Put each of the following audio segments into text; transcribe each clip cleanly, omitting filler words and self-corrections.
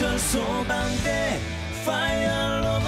강철 소방대 파이어 로봇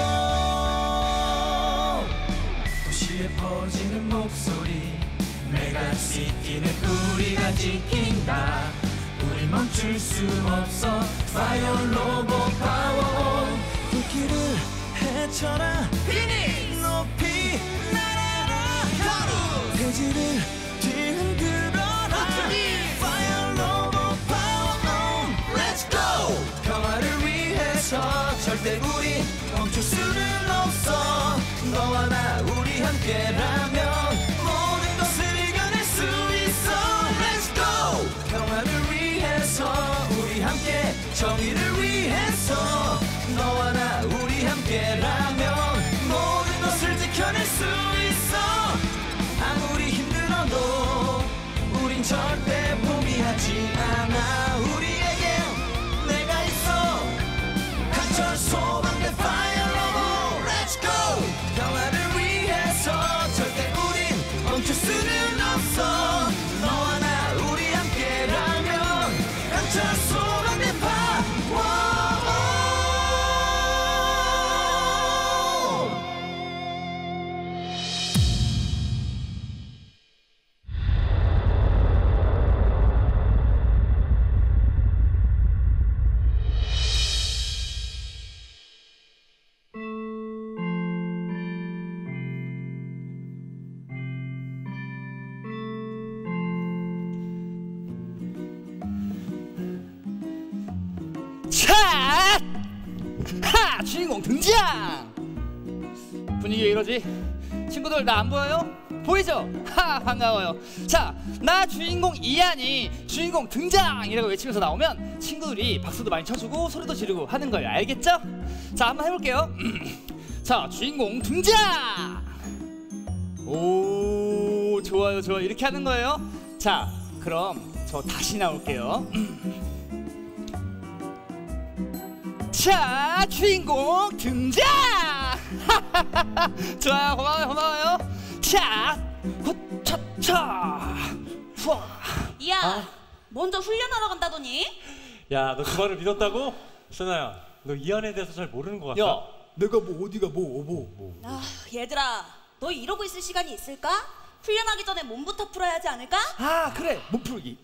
도시에 퍼지는 목소리 메가시티는 우리가 지킨다 우리 멈출 수 없어 파이어 로봇 파워 불길을 헤쳐라 피닉스 높이 날아라 가루 대지를 뒤흔들어라 파이어 로봇 파워 온 렛츠 고 평화를 위해서 절대 우리 멈출 수는 없어 너와 나 우리 함께라면 모든 것을 이겨낼 수 있어 렛츠 고 평화를 위해서 우리 함께 정의를 위해서 너와 나 우리 함께라면 모든 것을 지켜낼 수 있어 아무리 힘들어도 우린 절대 포기하지 않아 우리에겐 내가 있어 강철 소방대 파이어 로봇 렛츠 고 평화를 위해서 절대 우린 멈출 수는 없어 너와 나 우리 함께라면 강철 소방대 파워 차! 하! 주인공 등장! 분위기가 이러지? 친구들 나 안 보여요? 보이죠? 하! 반가워요. 자, 나 주인공 이한이 주인공 등장이라고 외치면서 나오면 친구들이 박수도 많이 쳐주고 소리도 지르고 하는 거예요. 알겠죠? 자, 한번 해볼게요. 자, 주인공 등장! 오, 좋아요, 좋아요. 이렇게 하는 거예요. 자, 그럼 저 다시 나올게요. 자, 주인공 등장! 좋아요, 고마워요, 고마워요. 자, 후차차, 후아. 야, 먼저 훈련하러 간다더니? 야, 너 그 말을 믿었다고? 선아야, 너 이한에 대해서 잘 모르는 것 같다. 야, 내가 뭐 어디가 뭐. 아, 얘들아, 너 이러고 있을 시간이 있을까? 훈련하기 전에 몸부터 풀어야 하지 않을까? 아, 그래, 몸풀기.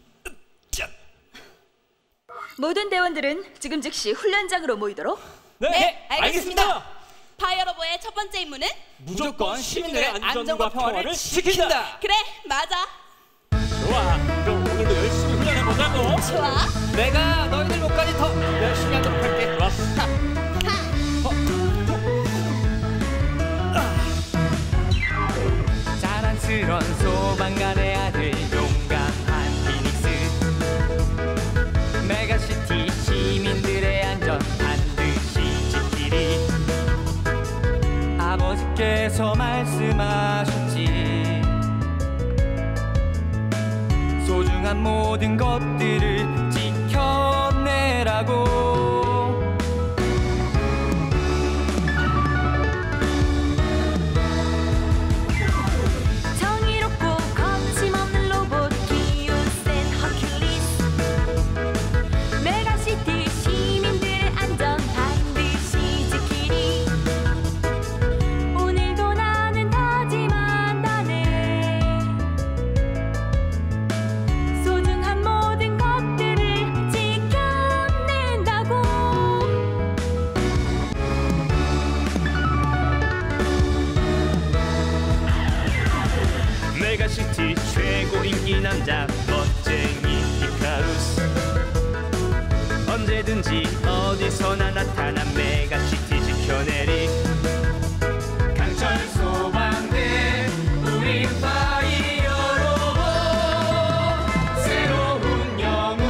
모든 대원들은 지금 즉시 훈련장으로 모이도록. 네, 알겠습니다. 알겠습니다. 파이어로봇의 첫 번째 임무는? 무조건 시민들의 안전과 평화를 지킨다. 그래, 맞아. 좋아, 그럼 오늘도 열심히 훈련해보자고. 좋아. 내가 너희들 목까지 더 열심히 하도록 할게. 좋았어. 자랑스런 소방관의 아들 용감한 피닉스 메가시티 시민들의 안전 반드시 지키리 아버지께서 말씀하셨지 소중한 모든 것들을 지켜내라고 정의롭고 거침없는 로봇 기운 센 허큘리스 메가시티 시민들의 안전 반드시 지키리 오늘도 나는 다짐한다네 소중한 모든 것들을 지켜낸다고 메가시티 최고 인기 남자 멋쟁이 히카루스 언제든지 어디서나 나타난 메가시티 지켜내리 강철 소방대 우리 파이어 로봇 새로운 영웅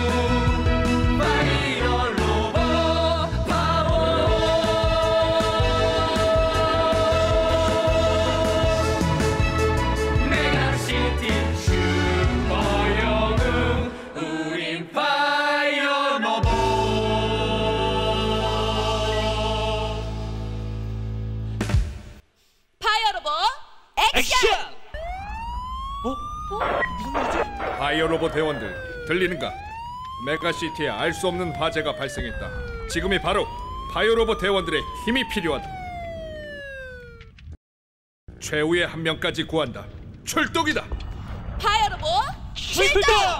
파이어 로봇 파워 메가시티 슈퍼 영웅 우린 파이어 로봇 파이어로봇 액션! 파이어 로봇 대원들 들리는가? 메가시티에 알 수 없는 화재가 발생했다. 지금이 바로 바이오로봇 대원들의 힘이 필요하다. 최후의 한 명까지 구한다. 출동이다. 파이어로봇 출동!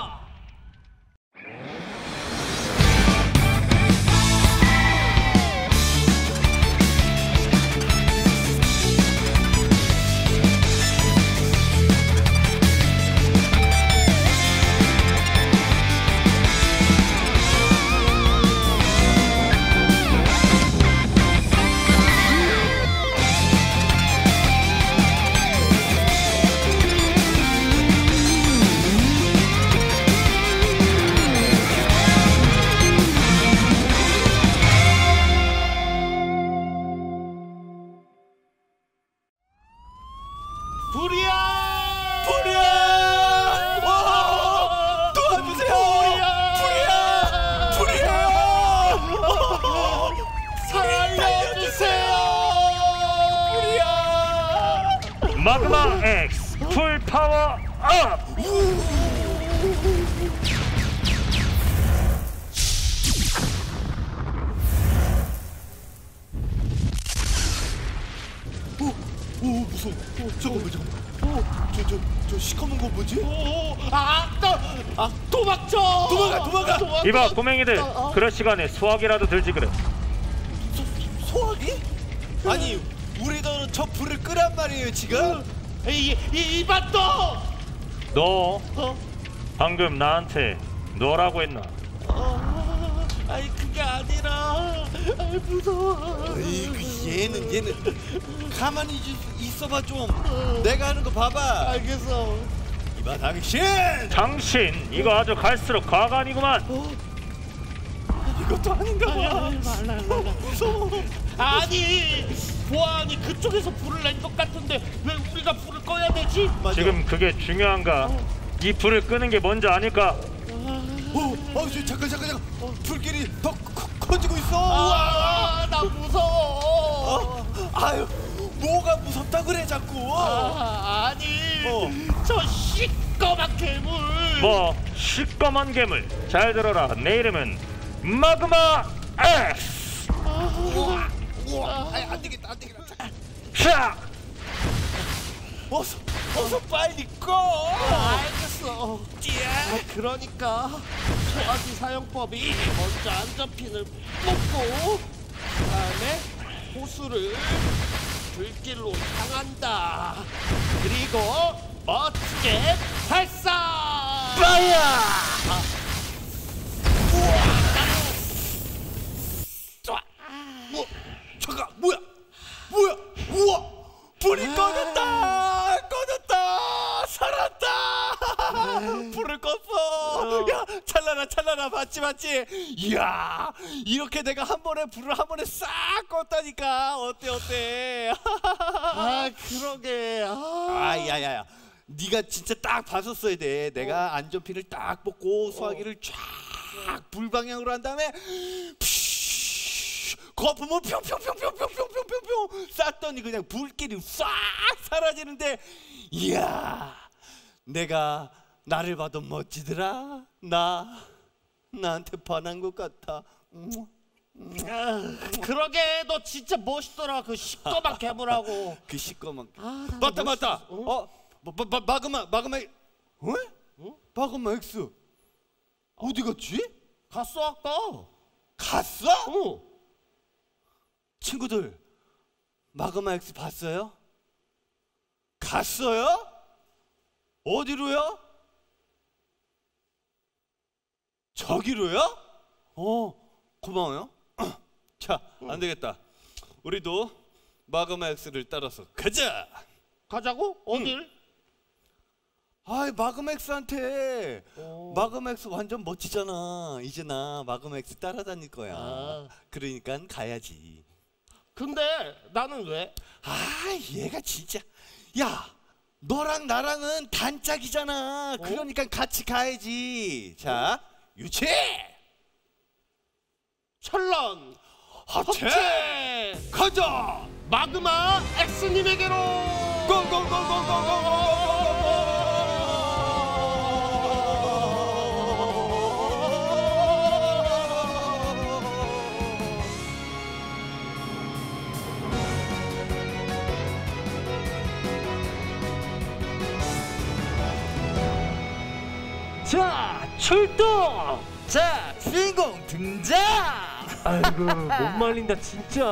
마그마 X 풀 파워 업! 오 무서워. 잠깐만. 저 시커먼 거 뭐지? 도망쳐! 도망가. 이봐 꼬맹이들, 그럴 시간에 수학이라도 들지 그래. 소화기? 아니 우리도 저 불을 끄란 말이에요 지금. 이봤도! 너 방금 나한테 너라고 했나? 아니 그게 아니라 무서워. 에이 얘는 가만히 있어봐 좀. 내가 하는 거 봐봐. 알겠어. 이봐 당신 이거 아주 갈수록 과간이구만. 이것도 아닌가 봐. 무서워. 아니 보안이 그쪽에서 불을 낸 것 같은데 왜 우리가 불을 꺼야 되지? 맞아. 지금 그게 중요한가? 이 불을 끄는 게 먼저 아닐까? 잠깐. 불길이 더 커지고 있어. 우와, 나 무서워. 아유, 뭐가 무섭다 그래 자꾸. 아니, 저 시꺼먼 괴물. 뭐 시꺼먼 괴물. 잘 들어라. 내 이름은 마그마 X. 우와, 안 되겠다. 자, 어서 빨리 꺼. 알겠어. 그러니까 소화기 사용법이 먼저 안전핀을 뽑고 그다음에 호수를 불길로 향한다. 그리고 멋지게 발사. 파이어! 잠깐 뭐야? 우와, 불이 꺼졌다. 살았다. 불을 껐어. 야, 찰나라 봤지? 이야, 이렇게 내가 한 번에 불을 한 번에 싹 껐다니까. 어때? 그러게. 야야야, 네가 진짜 딱 봤었어야 돼. 내가 안전핀을 딱 뽑고 소화기를 쫙 불방향으로 한 다음에 거품을 평평평평평평평평 쐈더니 그냥 불길이 싹 사라지는데, 이야, 내가 나를 봐도 멋지더라. 나한테 반한 것 같아. 그러게, 너 진짜 멋있더라. 그 시꺼먼 괴물하고. 그 시꺼먼. 맞다. 마그마 마그마 X 어디 갔지? 갔어 아까. 갔어? 친구들, 마그마 X 봤어요? 갔어요? 어디로요? 저기로요? 고마워요. 자, 안 되겠다. 우리도 마그마 X를 따라서 가자고? 어딜? 마그마 X한테. 마그마 X 완전 멋지잖아. 이제 나 마그마 X 따라다닐 거야. 그러니까 가야지. 근데 나는 왜? 얘가 진짜. 야, 너랑 나랑은 단짝이잖아. 그러니까 같이 가야지. 자, 유치, 찰란, 합체, 가자. 마그마 X님에게로. 고고고고고고고고고고. 자, 출동! 자, 주인공 등장! 아이고, 못 말린다 진짜.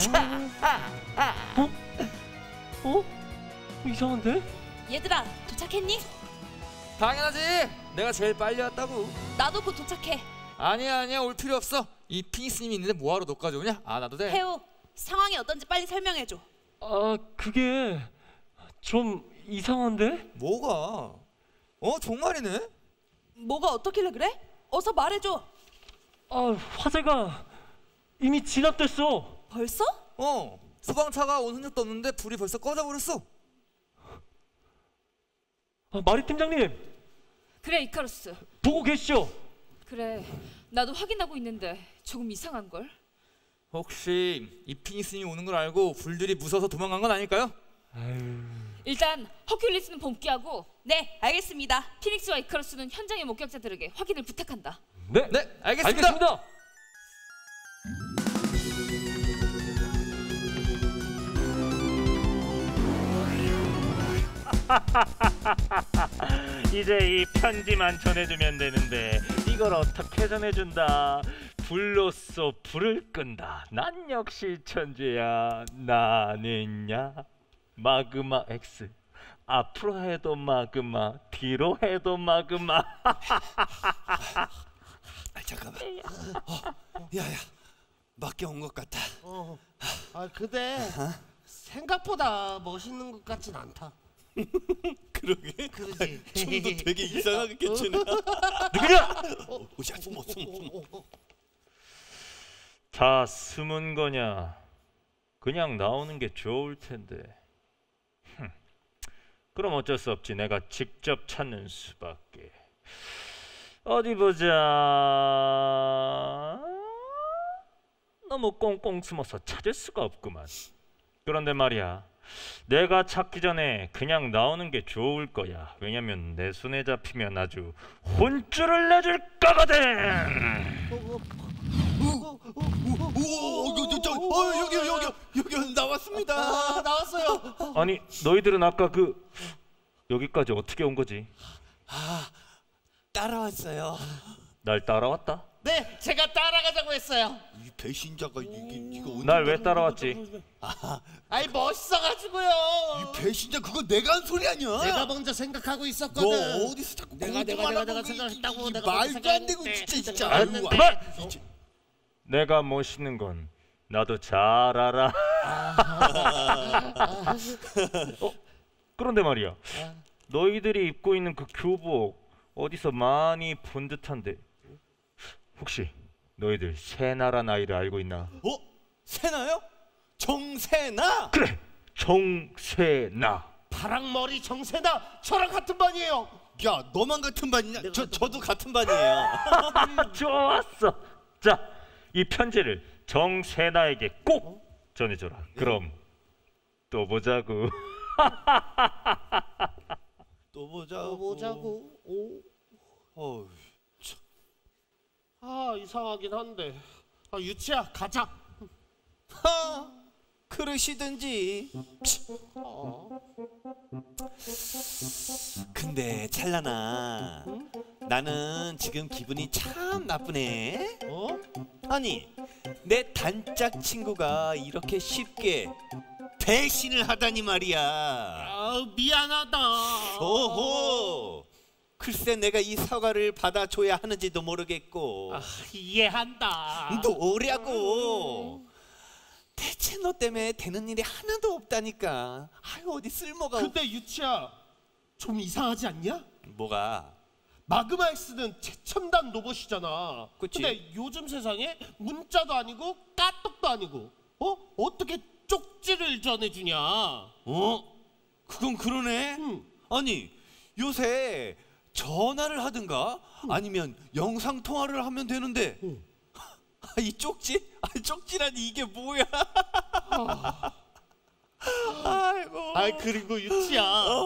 어? 이상한데? 얘들아, 도착했니? 당연하지. 내가 제일 빨리 왔다고. 나도 곧 도착해. 아니야 올 필요 없어. 이 피니스님이 있는데 뭐하러 너까지 오냐? 아 나도 돼. 태우, 상황이 어떤지 빨리 설명해줘. 아, 그게 좀 이상한데? 뭐가? 정말이네? 뭐가 어떻길래 그래? 어서 말해줘. 아, 화재가 이미 진압됐어. 벌써? 소방차가 온 흔적도 없는데 불이 벌써 꺼져버렸어. 아, 마리 팀장님, 그래 이카루스. 보고 계시죠? 그래 나도 확인하고 있는데 조금 이상한걸? 혹시 이 피니스님이 오는 걸 알고 불들이 무서워서 도망간 건 아닐까요? 일단 허큘리스는 복귀하고 네, 알겠습니다. 피닉스와 이카루스는 현장의 목격자들에게 확인을 부탁한다. 네, 알겠습니다. 이제 이 편지만 전해주면 되는데 이걸 어떻게 전해준다? 불로써 불을 끈다. 난 역시 천재야. 나는야 마그마 X. 앞으로 해도 마그마, 뒤로 해도 마그마. 잠깐만. 야야, 맞게 온 것 같다. 근데 생각보다 멋있는 것 같진 않다. 그러게. 그러지. 춤도 되게 이상하게 겹치네. 누구냐? 오야, 숨어. 다 숨은 거냐? 그냥 나오는 게 좋을 텐데. 그럼 어쩔 수 없지. 내가 직접 찾는 수밖에. 어디 보자. 너무 꽁꽁 숨어서 찾을 수가 없구만. 그런데 말이야, 내가 찾기 전에 그냥 나오는 게 좋을 거야. 왜냐면 내 손에 잡히면 아주 혼쭐을 내줄 거거든. 여기 나왔습니다. 나왔어요. 아니, 너희들은 아까 여기까지 어떻게 온 거지? 따라왔어요. 날 따라왔다? 네, 제가 따라가자고 했어요. 이 배신자가 이거 날 왜 따라왔지? 아이 멋있어가지고요. 이 배신자 그거 내가 한 소리 아니야? 내가 먼저 생각하고 있었거든. 너 어디서 자꾸 내가 생각했다고. 내가 말도 안 되고 진짜. 아유, 그만! 내가 멋있는 건 나도 잘 알아. 그런데 말이야, 너희들이 입고 있는 그 교복 어디서 많이 본 듯한데 혹시 너희들 세나란 아이를 알고 있나? 세나요? 정세나? 그래, 정세나. 파랑머리 정세나 저랑 같은 반이에요. 야, 너만 같은 반이냐? 저도 같은 반이에요. 좋았어. 자, 이 편지를 정세나에게 꼭 전해줘라. 그럼 또 보자고. 또 보자고. 이상하긴 한데. 유치야, 가자. 그러시든지. 근데 찰나나, 나는 지금 기분이 참 나쁘네. 아니, 내 단짝 친구가 이렇게 쉽게 배신을 하다니 말이야. 미안하다. 오호. 글쎄, 내가 이 사과를 받아줘야 하는지도 모르겠고. 이해한다. 노래하고. 대체 너 때문에 되는 일이 하나도 없다니까. 아유, 어디 쓸모가. 근데 유치야, 좀 이상하지 않냐? 뭐가? 마그마 X는 최첨단 로봇이잖아. 그치? 근데 요즘 세상에 문자도 아니고 까똑도 아니고 어떻게 쪽지를 전해주냐? 그건 그러네. 아니, 요새 전화를 하든가 아니면 영상 통화를 하면 되는데 이 쪽지? 쪽지라니 이게 뭐야? 아이고. 그리고 유치야,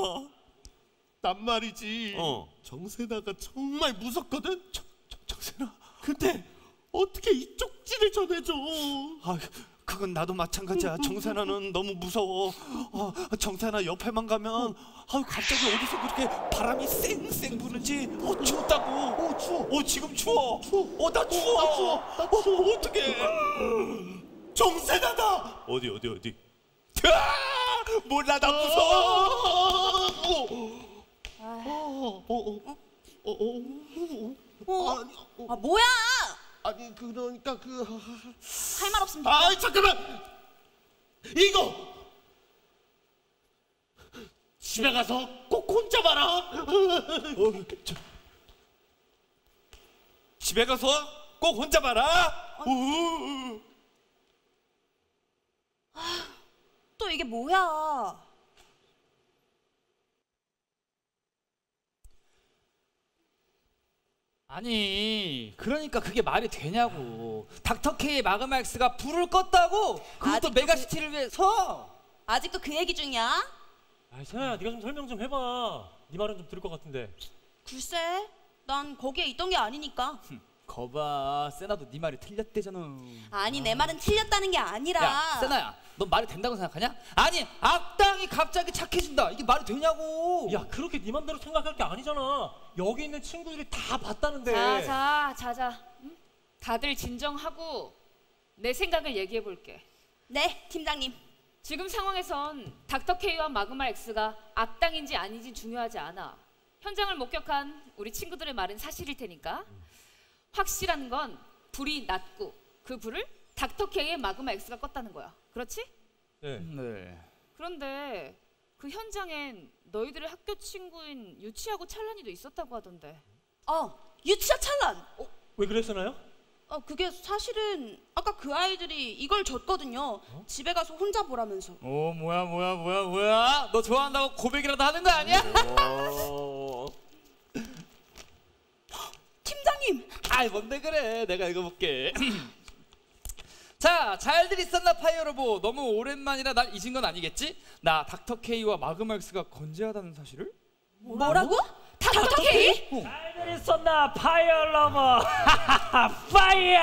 난 말이지. 정세나가 정말 무섭거든. 정세나. 근데 어떻게 이 쪽지를 전해줘? 그건 나도 마찬가지야. 정세나는 너무 무서워. 정세나 옆에만 가면 갑자기 어디서 그렇게 바람이 쌩쌩 부는지 춥다고. 추워. 지금 추워. 나 추워. 어떡해. 정세나다. 어디. 몰라, 나 무서워. 뭐야? 아니 그러니까 할 말 없으면 아이 잠깐만. 이거 집에 가서 꼭 혼자 봐라. 집에 가서 꼭 혼자 봐라. 또 이게 뭐야? 아니 그러니까 그게 말이 되냐고. 닥터케이의 마그마 X가 불을 껐다고? 그것도 메가시티를 위해서? 아직도 그 얘기 중이야? 아이 세나야, 네가 좀 설명 좀 해봐. 네 말은 좀 들을 것 같은데. 글쎄, 난 거기에 있던 게 아니니까. 거봐, 세나도 네 말이 틀렸대잖아. 아니 내 말은 틀렸다는 게 아니라. 야 세나야, 너 말이 된다고 생각하냐? 아니 악당이 갑자기 착해진다, 이게 말이 되냐고. 야, 그렇게 네 맘대로 생각할 게 아니잖아. 여기 있는 친구들이 다 봤다는데. 자자. 응? 다들 진정하고 내 생각을 얘기해 볼게. 네, 팀장님. 지금 상황에선 닥터케이와 마그마 X가 악당인지 아닌지 중요하지 않아. 현장을 목격한 우리 친구들의 말은 사실일 테니까. 확실한 건 불이 났고 그 불을 닥터케이의 마그마 X가 껐다는 거야. 그렇지? 네. 그런데 그 현장엔 너희들의 학교 친구인 유치하고 찰란이도 있었다고 하던데. 유치하 찰란. 왜 그랬었나요? 그게 사실은 아까 그 아이들이 이걸 줬거든요. 집에 가서 혼자 보라면서. 뭐야? 너 좋아한다고 고백이라도 하는 거 아니야? 팀장님. 아이 뭔데 그래, 내가 읽어볼게. 자, 잘들 있었나 파이어로보. 너무 오랜만이라 날 잊은 건 아니겠지? 나 닥터케이와 마그마 X가 건재하다는 사실을? 뭐라고? 닥터케이? 잘들 있었나 파이어러버. 파이어.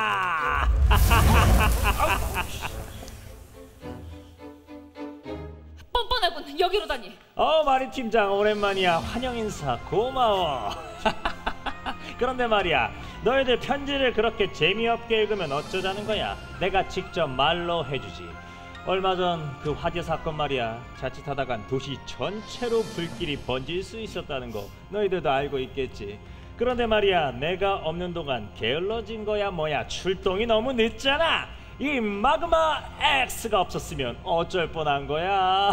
뻔뻔하군. 여기로 다니. 마리 팀장 오랜만이야. 환영 인사 고마워. 그런데 말이야, 너희들 편지를 그렇게 재미없게 읽으면 어쩌자는 거야? 내가 직접 말로 해주지. 얼마 전 그 화재 사건 말이야, 자칫하다간 도시 전체로 불길이 번질 수 있었다는 거 너희들도 알고 있겠지. 그런데 말이야, 내가 없는 동안 게을러진 거야 뭐야. 출동이 너무 늦잖아. 이 마그마 X가 없었으면 어쩔 뻔한 거야.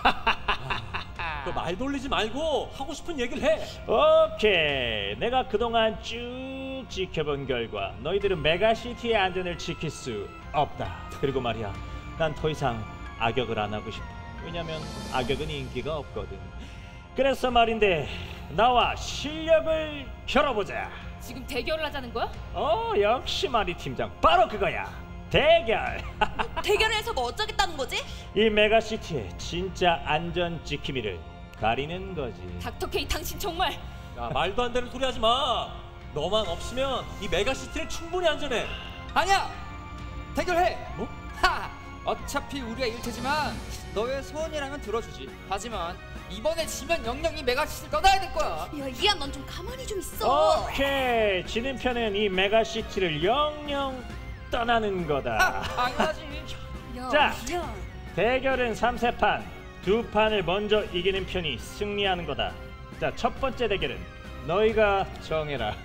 너 말 돌리지 말고 하고 싶은 얘기를 해. 오케이, 내가 그동안 쭉 지켜본 결과 너희들은 메가시티의 안전을 지킬 수 없다. 그리고 말이야, 난 더 이상 악역을 안 하고 싶어. 왜냐면 악역은 인기가 없거든. 그래서 말인데 나와 실력을 겨뤄보자. 지금 대결을 하자는 거야? 역시 마리 팀장, 바로 그거야. 대결. 대결을 해서 뭐 어쩌겠다는 거지? 이 메가시티의 진짜 안전 지킴이를 가리는 거지. 닥터케이, 당신 정말. 야, 말도 안 되는 소리 하지 마. 너만 없으면 이 메가시티는 충분히 안전해. 아니야, 대결해. 뭐? 어차피 우리가 이길 테지만 너의 소원이라면 들어주지. 하지만 이번에 지면 영영이 메가시티를 떠나야 될 거야. 야, 이한 넌 좀 가만히 좀 있어. 오케이, 지는 편은 이 메가시티를 영영 떠나는 거다. 당연하지. 자, 대결은 3세판. 2판을 먼저 이기는 편이 승리하는 거다. 자, 첫 번째 대결은 너희가 정해라.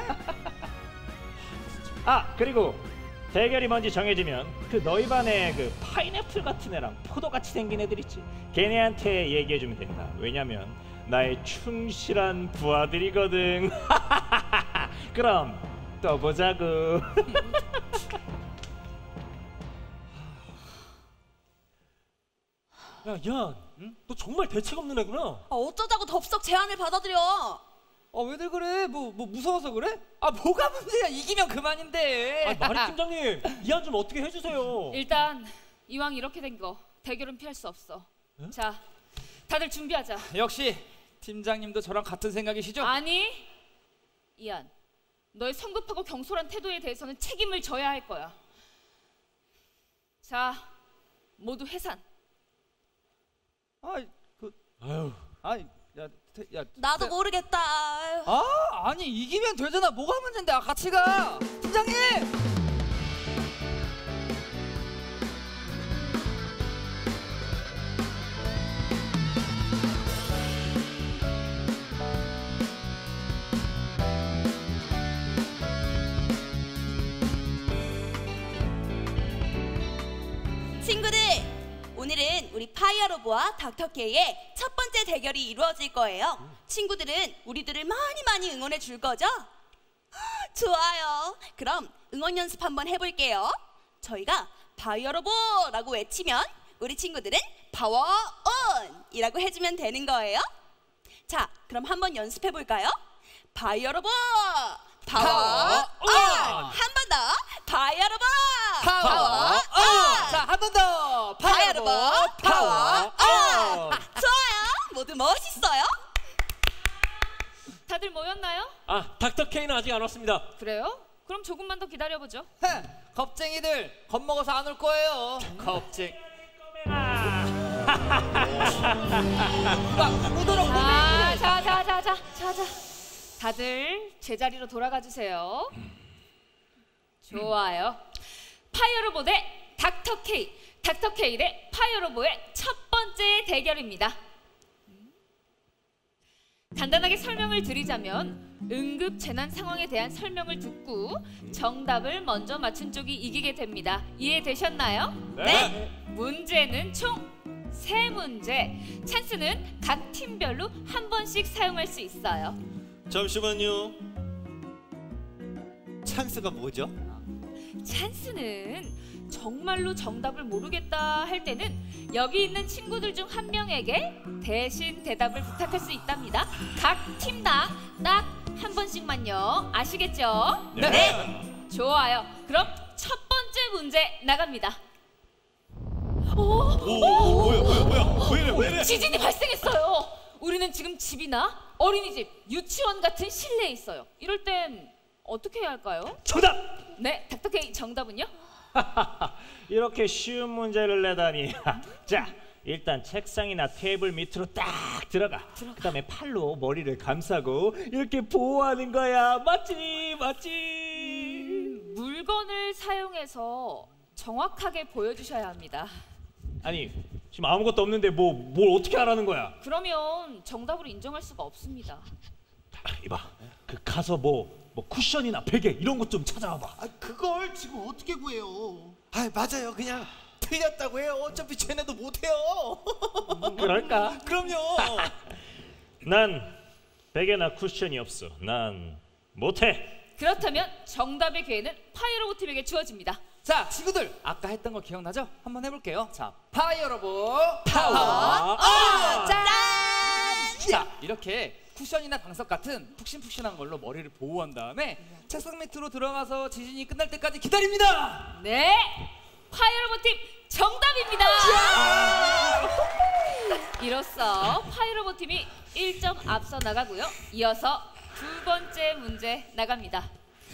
그리고 대결이 뭔지 정해지면 그 너희 반에 그 파인애플 같은 애랑 포도같이 생긴 애들 있지, 걔네한테 얘기해주면 된다. 왜냐면 나의 충실한 부하들이거든. 그럼 또 보자고. 야, 이한, 응? 너 정말 대책 없는 애구나. 어쩌자고 덥석 제안을 받아들여. 왜들 그래? 뭐 무서워서 그래? 뭐가 문제야? 이기면 그만인데. 마리 팀장님, 이한 좀 어떻게 해주세요. 일단 이왕 이렇게 된 거 대결은 피할 수 없어. 응? 자, 다들 준비하자. 역시 팀장님도 저랑 같은 생각이시죠? 아니, 이한, 너의 성급하고 경솔한 태도에 대해서는 책임을 져야 할 거야. 자, 모두 해산. 나도 모르겠다. 아니 이기면 되잖아. 뭐가 문제인데? 같이 가. 팀장님. 친구들, 오늘은 우리 파이어로브와 닥터케이의 첫 번째 대결이 이루어질 거예요. 친구들은 우리들을 많이 응원해 줄 거죠? 좋아요. 그럼 응원 연습 한번 해볼게요. 저희가 파이어로브라고 외치면 우리 친구들은 파워온! 이라고 해주면 되는 거예요. 자, 그럼 한번 연습해 볼까요? 파이어로브! 파워온! 한 번 더! 파이어로브! 파워온! 자, 한 번 더. 파이어로브! 파워온! 좋아요. 모두 멋있어요. 다들 모였나요? 닥터 K는 아직 안 왔습니다. 그래요? 그럼 조금만 더 기다려보죠. 겁쟁이들 겁먹어서 안 올 거예요. 겁쟁. 자. 다들 제자리로 돌아가 주세요. 좋아요. 파이어로보 대 닥터 K, 닥터 K 대 파이어로보의 첫 번째 대결입니다. 간단하게 설명을 드리자면 응급 재난 상황에 대한 설명을 듣고 정답을 먼저 맞춘 쪽이 이기게 됩니다. 이해되셨나요? 네. 문제는 총 3문제. 찬스는 각 팀별로 한 번씩 사용할 수 있어요. 잠시만요. 찬스가 뭐죠? 찬스는 정말로 정답을 모르겠다 할 때는 여기 있는 친구들 중 한 명에게 대신 대답을 부탁할 수 있답니다. 각 팀당 딱 한 번씩만요. 아시겠죠? 네. 좋아요. 그럼 첫 번째 문제 나갑니다. 뭐야? 왜 이래? 지진이 발생했어요. 우리는 지금 집이나 어린이집, 유치원 같은 실내에 있어요. 이럴 땐 어떻게 해야 할까요? 정답! 네, 닥터 K 정답은요? 이렇게 쉬운 문제를 내다니. 자, 일단 책상이나 테이블 밑으로 딱 들어가. 그다음에 팔로 머리를 감싸고 이렇게 보호하는 거야. 맞지? 물건을 사용해서 정확하게 보여주셔야 합니다. 아니, 지금 아무것도 없는데 뭘 어떻게 하라는 거야? 그러면 정답으로 인정할 수가 없습니다. 이봐, 가서 뭐 쿠션이나 베개 이런 것 좀 찾아와봐. 그걸 지금 어떻게 구해요? 맞아요. 그냥 틀렸다고 해요. 어차피 쟤네도 못해요. 그럴까? 그럼요. 난 베개나 쿠션이 없어. 난 못해. 그렇다면 정답의 기회는 파이어로보 팀에게 주어집니다. 자, 친구들 아까 했던 거 기억나죠? 한번 해볼게요. 자, 파이어로브 파워 짠! 자, 이렇게 쿠션이나 방석 같은 푹신푹신한 걸로 머리를 보호한 다음에 책상 밑으로 들어가서 지진이 끝날 때까지 기다립니다. 네, 파이어로보 팀 정답입니다. 이로써 파이어로보 팀이 1점 앞서 나가고요. 이어서 두 번째 문제 나갑니다.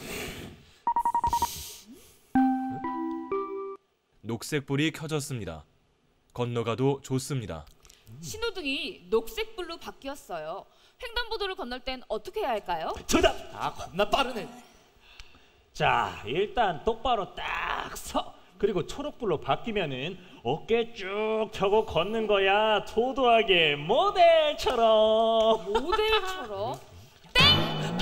녹색불이 켜졌습니다. 건너가도 좋습니다. 신호등이 녹색불로 바뀌었어요. 횡단보도를 건널 땐 어떻게 해야 할까요? 정답! 겁나 빠르네. 자, 일단 똑바로 딱 서. 그리고 초록불로 바뀌면은 어깨 쭉 펴고 걷는 거야. 도도하게 모델처럼. 모델처럼? 땡!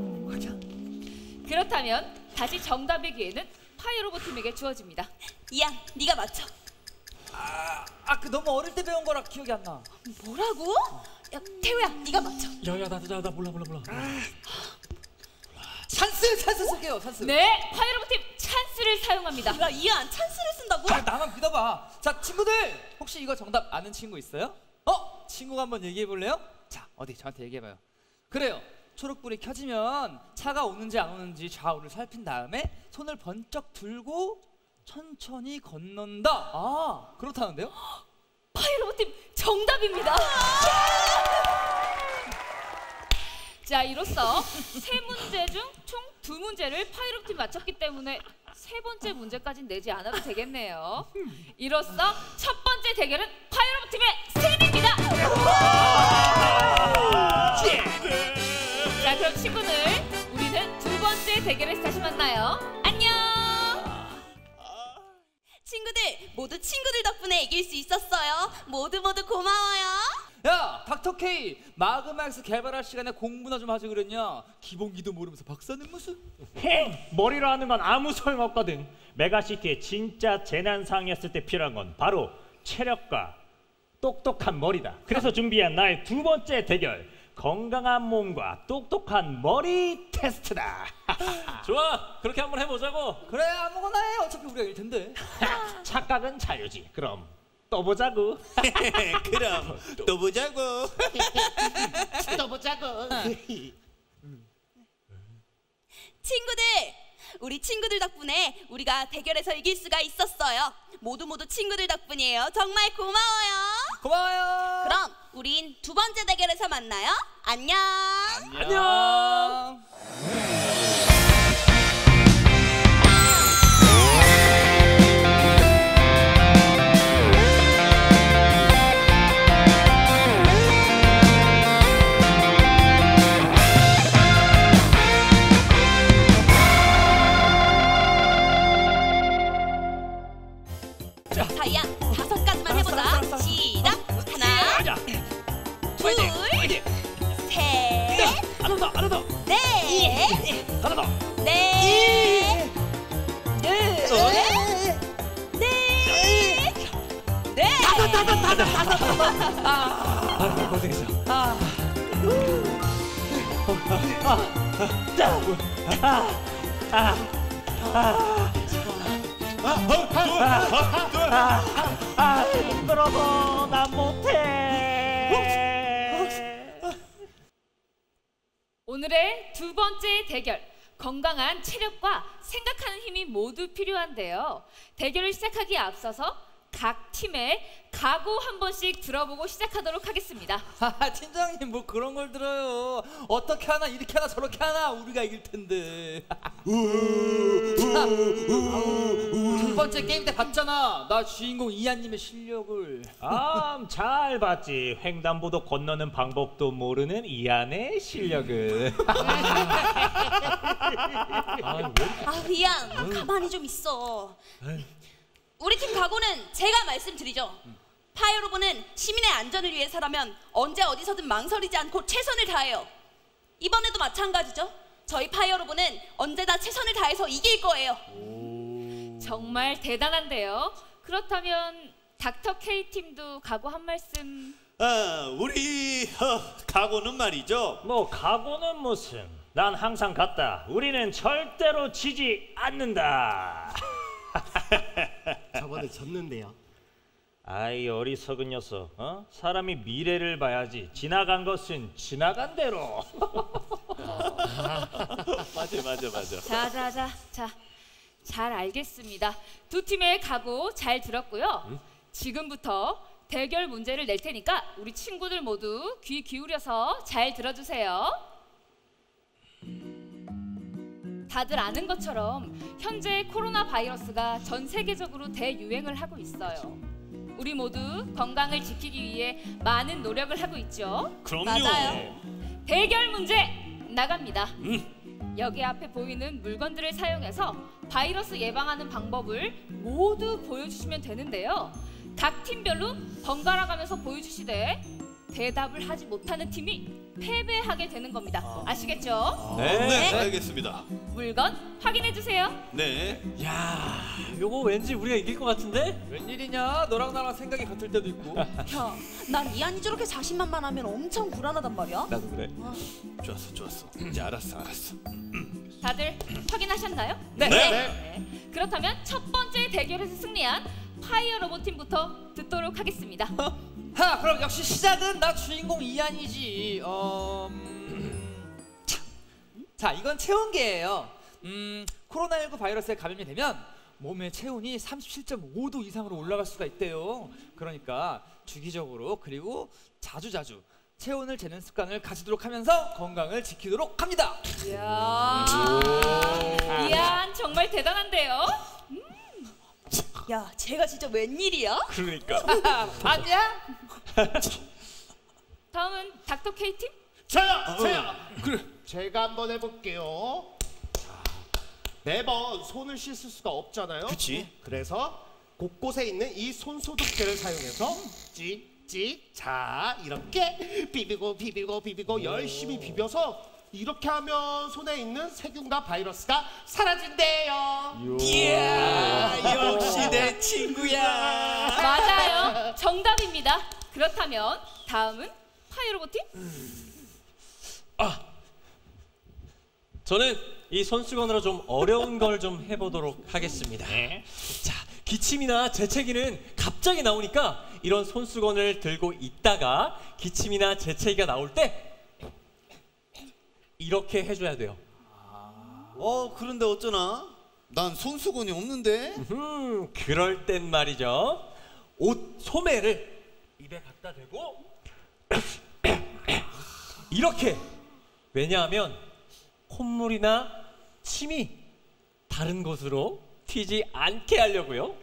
그렇다면 다시 정답의 기회는 파이어로보 팀에게 주어집니다. 이안, 네가 맞춰. 그 너무 어릴 때 배운 거라 기억이 안 나. 뭐라고? 야, 태우야, 네가 맞춰. 나 몰라. 찬스 쓸게요. 찬스. 네, 파이어로보 팀 찬스를 사용합니다. 야, 이안, 찬스를 쓴다고? 나만 믿어봐. 자, 친구들 혹시 이거 정답 아는 친구 있어요? 친구가 한번 얘기해 볼래요? 자, 어디 저한테 얘기해봐요. 그래요. 초록불이 켜지면 차가 오는지 안 오는지 좌우를 살핀 다음에 손을 번쩍 들고 천천히 건넌다. 그렇다는데요? 파이어로보 팀 정답입니다. 자, 이로써 3문제 중 총 2문제를 파이어로보 팀이 맞췄기 때문에 세 번째 문제까지는 내지 않아도 되겠네요. 이로써 첫 번째 대결은 파이어로봇 팀의 승리입니다. 자, 그럼 친구들, 우리는 두 번째 대결에서 다시 만나요. 안녕. 친구들 모두 친구들 덕분에 이길 수 있었어요. 모두 고마워요. 야, 닥터 K, 마그마엑스 개발할 시간에 공부나 좀 하지 그랬냐? 기본기도 모르면서 박사는 무슨? 머리로 하는 건 아무 소용없거든. 메가시티의 진짜 재난 상황이었을 때 필요한 건 바로 체력과 똑똑한 머리다. 그래서 준비한 나의 두 번째 대결, 건강한 몸과 똑똑한 머리 테스트다. 좋아, 그렇게 한번 해보자고. 그래, 아무거나 해. 어차피 우리가 이길 텐데. 착각은 자유지. 그럼 또 보자고. 그럼 또 보자고. 또 보자고. 친구들, 우리 친구들 덕분에 우리가 대결에서 이길 수가 있었어요. 모두 친구들 덕분이에요. 정말 고마워요. 고마워요. 그럼 우린 두 번째 대결에서 만나요. 안녕. 안녕. 자이야, 5가지만 해보자. 시작. 하나, 둘, 셋, 하나 더. 넷, 하나 더. 넷, 힘들어서 난 못해. 오늘의 두 번째 대결, 건강한 체력과 생각하는 힘이 모두 필요한데요. 대결을 시작하기에 앞서서 각 팀의 각오 한 번씩 들어보고 시작하도록 하겠습니다. 팀장님, 뭐 그런 걸 들어요. 어떻게 하나, 이렇게 하나, 저렇게 하나, 우리가 이길 텐데. 첫 번째 게임 때 봤잖아. 나 주인공 이한님의 실력을. 잘 봤지. 횡단보도 건너는 방법도 모르는 이안의 실력을. 이한, 가만히 좀 있어. 우리 팀 각오는 제가 말씀드리죠. 파이어로봇은 시민의 안전을 위해서라면 언제 어디서든 망설이지 않고 최선을 다해요. 이번에도 마찬가지죠. 저희 파이어로봇은 언제나 최선을 다해서 이길 거예요. 정말 대단한데요. 그렇다면 닥터 K 팀도 각오 한 말씀. 우리 각오는 말이죠. 뭐 각오는 무슨? 난 항상 같다. 우리는 절대로 지지 않는다. 저번에 졌는데요. 아이 어리석은 녀석. 사람이 미래를 봐야지. 지나간 것은 지나간 대로. 맞아. 자, 잘 알겠습니다. 두 팀의 각오 잘 들었고요. 지금부터 대결 문제를 낼 테니까 우리 친구들 모두 귀 기울여서 잘 들어주세요. 다들 아는 것처럼 현재 코로나 바이러스가 전 세계적으로 대유행을 하고 있어요. 우리 모두 건강을 지키기 위해 많은 노력을 하고 있죠. 그럼요. 맞아요. 대결 문제 나갑니다. 여기 앞에 보이는 물건들을 사용해서 바이러스 예방하는 방법을 모두 보여주시면 되는데요. 각 팀별로 번갈아 가면서 보여주시되 대답을 하지 못하는 팀이 패배하게 되는 겁니다. 아시겠죠? 네, 알겠습니다. 물건 확인해 주세요. 네. 야, 요거 왠지 우리가 이길 것 같은데? 웬일이냐? 너랑 나랑 생각이 같을 때도 있고. 야, 난 이한이 저렇게 자신만만하면 엄청 불안하단 말이야. 나도 그래. 좋았어. 이제 알았어. 다들 확인하셨나요? 네. 그렇다면 첫 번째 대결에서 승리한 파이어 로봇 팀부터 듣도록 하겠습니다. 그럼 역시 시작은 나 주인공 이한이지. 자, 이건 체온계예요. 코로나19 바이러스에 감염이 되면 몸의 체온이 37.5도 이상으로 올라갈 수가 있대요. 그러니까 주기적으로 그리고 자주 체온을 재는 습관을 가지도록 하면서 건강을 지키도록 합니다. 이야, 이안 정말 대단한데요. 야, 제가 진짜 웬일이야? 그러니까. 봤냐? 다음은 닥터 K 팀. 저요. 그래. 제가 한번 해볼게요. 매번 손을 씻을 수가 없잖아요. 그치. 그래서 곳곳에 있는 이 손소독제를 사용해서 찍찍 자 이렇게 비비고 열심히 비벼서 이렇게 하면 손에 있는 세균과 바이러스가 사라진대요. 이야, 역시 내 친구야. 맞아요. 정답입니다. 그렇다면 다음은 파이로봇 팀. 저는 이 손수건으로 좀 어려운 걸 좀 해보도록 하겠습니다. 자, 기침이나 재채기는 갑자기 나오니까 이런 손수건을 들고 있다가 기침이나 재채기가 나올 때 이렇게 해줘야 돼요. 그런데 어쩌나? 난 손수건이 없는데. 그럴 땐 말이죠. 옷 소매를 입에 갖다 대고 이렇게. 왜냐하면 콧물이나 침이 다른 곳으로 튀지 않게 하려고요.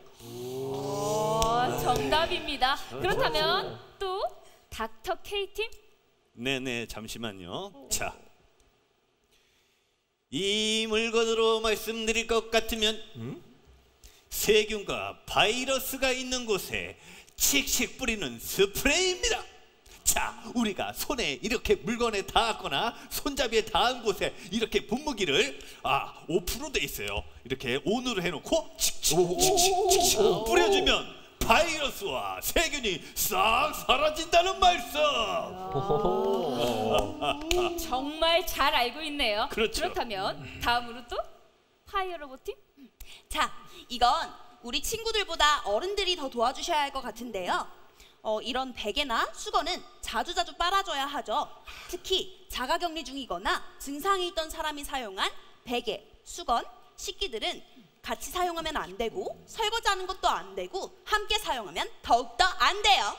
정답입니다. 그렇다면 또 닥터 K 팀. 네네, 잠시만요. 자, 이 물건으로 말씀드릴 것 같으면 세균과 바이러스가 있는 곳에 칙칙 뿌리는 스프레이입니다. 자, 우리가 손에 이렇게 물건에 닿았거나 손잡이에 닿은 곳에 이렇게 분무기를 5% 돼 있어요. 이렇게 온으로 해놓고 칙칙칙칙칙 뿌려주면 바이러스와 세균이 싹 사라진다는 말씀. 정말 잘 알고 있네요. 그렇죠. 그렇다면 다음으로 또 파이어로봇 팀. 자, 이건 우리 친구들보다 어른들이 더 도와주셔야 할 것 같은데요. 이런 베개나 수건은 자주자주 빨아줘야 하죠. 특히 자가격리 중이거나 증상이 있던 사람이 사용한 베개, 수건, 식기들은 같이 사용하면 안 되고 설거지하는 것도 안 되고 함께 사용하면 더욱더 안 돼요.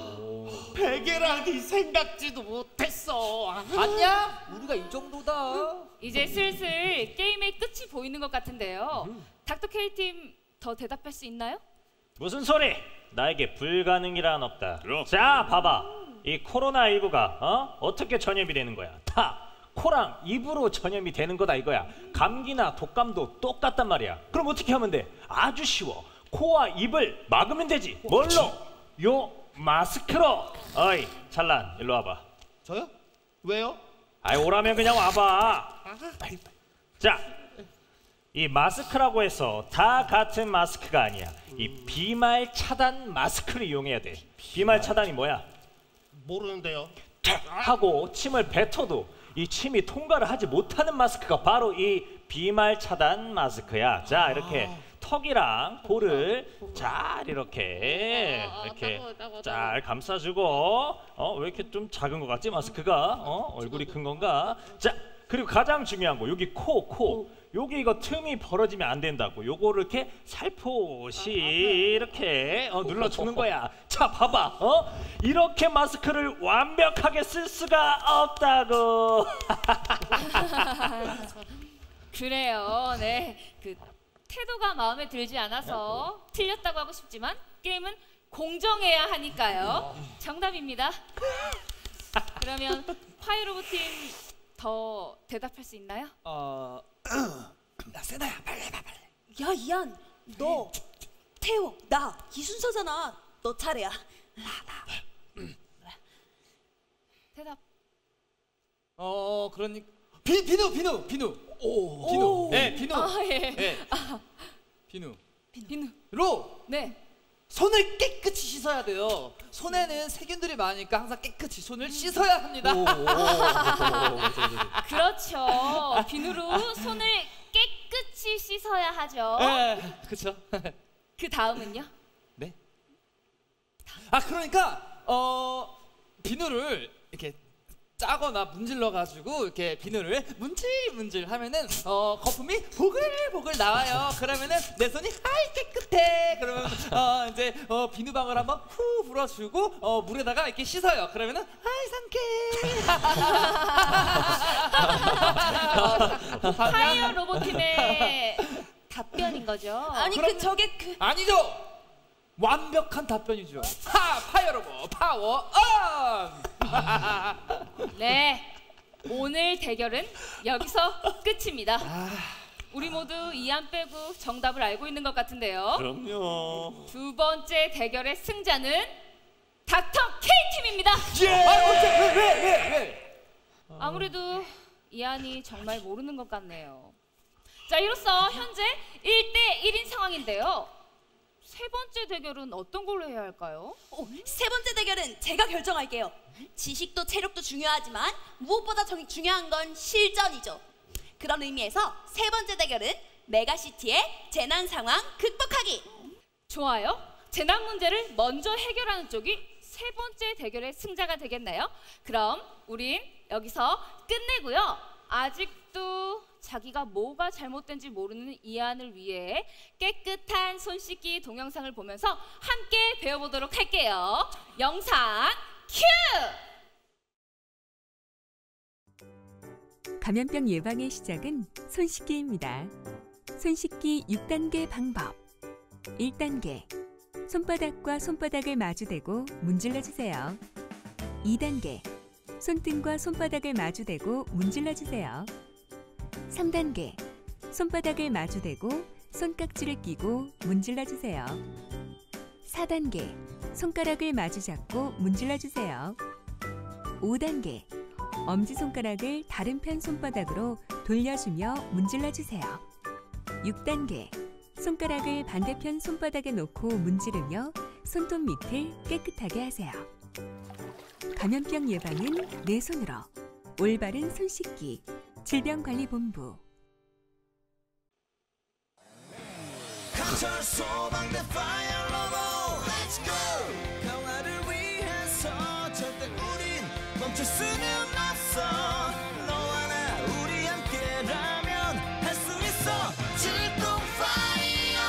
베개라니 생각지도 못했어. 봤냐? 우리가 이 정도다. 이제 슬슬 게임의 끝이 보이는 것 같은데요. 닥터 K 팀 더 대답할 수 있나요? 무슨 소리? 나에게 불가능이란 없다. 그럼. 자, 봐봐. 이 코로나19가 어떻게 전염이 되는 거야? 다 코랑 입으로 전염이 되는 거다 이거야. 감기나 독감도 똑같단 말이야. 그럼 어떻게 하면 돼? 아주 쉬워. 코와 입을 막으면 되지. 뭘로? 요 마스크로. 어이, 찰란, 일로 와봐. 저요? 왜요? 아이, 오라면 그냥 와봐. 자, 이 마스크라고 해서 다 같은 마스크가 아니야. 이 비말 차단 마스크를 이용해야 돼. 비말 차단이 뭐야? 모르는데요. 하고 침을 뱉어도 이 침이 통과를 하지 못하는 마스크가 바로 이 비말 차단 마스크야. 자, 이렇게 턱이랑 볼을 잘 이렇게 잘 감싸주고. 왜 이렇게 좀 작은 것 같지 마스크가? 얼굴이 큰 건가? 자, 그리고 가장 중요한 거, 여기 코. 여기 이거 틈이 벌어지면 안 된다고. 요거를 이렇게 살포시 이렇게 눌러주는 거야. 자, 봐봐. 이렇게 마스크를 완벽하게 쓸 수가 없다고. 그래요. 네. 그 태도가 마음에 들지 않아서 틀렸다고 하고 싶지만 게임은 공정해야 하니까요. 정답입니다. 그러면 파이로봇 팀 더 대답할 수 있나요? 야, 세나야, 빨리. 야, 이안, 너, 태호, 나 이 순서잖아. 너 차례야. 대답. 그러니 비누. 비누. 네, 비누. 예. 네. 비누. 비누로. 네. 손을 깨끗이 씻어야 돼요. 손에는 세균들이 많으니까 항상 깨끗이 손을 씻어야 합니다. 그렇죠. 비누로 손을 깨끗이 씻어야 하죠. 네, 그렇죠. 그 다음은요? 네. 그러니까 비누를 이렇게 짜거나 문질러 가지고 이렇게 비누를 문질문질 하면은 거품이 보글보글 나와요. 그러면은 내 손이 아이 깨끗해. 그러면 이제 비누방울 한번 후 불어주고 물에다가 이렇게 씻어요. 그러면은 아이 상쾌. 파이어 로봇팀의 답변인 거죠? 아니 저게 그 아니죠. 완벽한 답변이죠. 파이어 로봇 파워 온. 네, 오늘 대결은 여기서 끝입니다. 우리 모두 이안 빼고 정답을 알고 있는 것 같은데요. 그럼요. 두 번째 대결의 승자는 닥터 K 팀입니다. 왜? 아무래도 이안이 정말 모르는 것 같네요. 자, 이로써 현재 1대1인 상황인데요. 세 번째 대결은 어떤 걸로 해야 할까요? 세 번째 대결은 제가 결정할게요. 지식도 체력도 중요하지만 무엇보다 중요한 건 실전이죠. 그런 의미에서 세 번째 대결은 메가시티의 재난 상황 극복하기. 좋아요. 재난 문제를 먼저 해결하는 쪽이 세 번째 대결의 승자가 되겠나요? 그럼 우린 여기서 끝내고요. 아직도 자기가 뭐가 잘못된지 모르는 이안을 위해 깨끗한 손 씻기 동영상을 보면서 함께 배워보도록 할게요. 영상 큐! 감염병 예방의 시작은 손 씻기입니다. 손 씻기 6단계 방법. 1단계. 손바닥과 손바닥을 마주대고 문질러주세요. 2단계. 손등과 손바닥을 마주대고 문질러주세요. 3단계. 손바닥을 마주대고 손깍지를 끼고 문질러주세요. 4단계. 손가락을 마주 잡고 문질러주세요. 5단계. 엄지손가락을 다른 편 손바닥으로 돌려주며 문질러주세요. 6단계. 손가락을 반대편 손바닥에 놓고 문지르며 손톱 밑을 깨끗하게 하세요. 감염병 예방은 내 손으로. 올바른 손 씻기. 질병관리본부. 강철 소방대 파이어 로봇 Let's go 평화를 위해서 절대 우린 멈출 수는 없어 너와 나 우리 함께라면 할 수 있어 출동 파이어